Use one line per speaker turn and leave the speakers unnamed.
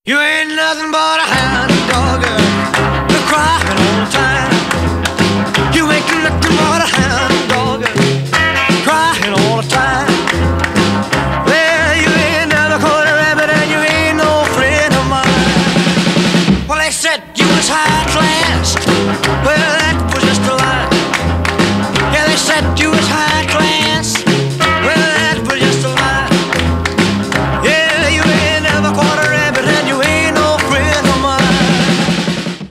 You ain't nothing but a hound dog, you're crying all the time. You ain't nothing but a hound dog, crying all the time. Well, you ain't never caught a rabbit and you ain't no friend of mine. Well, they said you was high class.